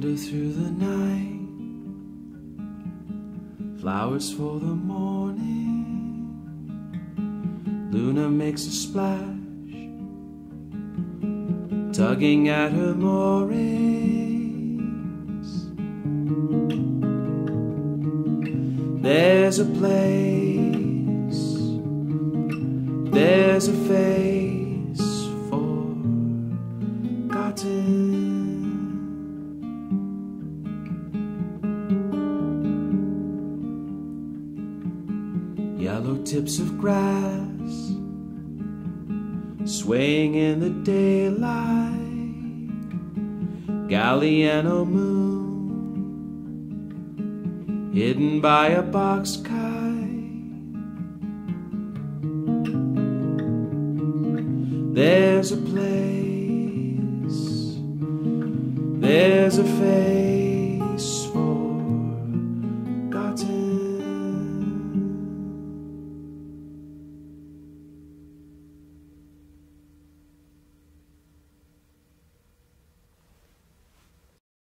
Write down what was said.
wander through the night, flowers for the morning. Luna makes a splash, tugging at her moorings. There's a place, there's a face forgotten. Yellow tips of grass swaying in the daylight, Galliano moon hidden by a box kite. There's a place, there's a face